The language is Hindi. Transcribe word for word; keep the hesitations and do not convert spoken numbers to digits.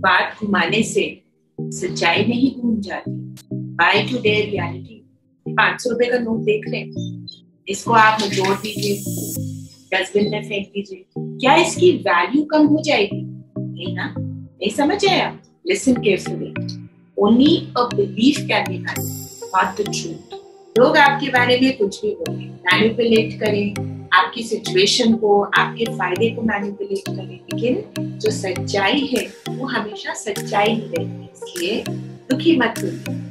बात घुमाने से सच्चाई नहीं घूम जाती। By today reality. पांच सौ रुपए का नोट देख लें, इसको आप जोड़ दीजिए, डस्टबिन में फेंक दीजिए, क्या इसकी वैल्यू कम हो जाएगी? नहीं ना, नहीं समझ आया? Listen carefully. Only a belief can be valid, not the truth. लोग आपके बारे में कुछ भी बोलें, मैनिपुलेट करें, आपकी सिचुएशन को, आपके फायदे को मैनिपुलेट करें, लेकिन जो सच्चाई है वो हमेशा सच्चाई ही रहेगी। इसलिए दुखी मत होइए।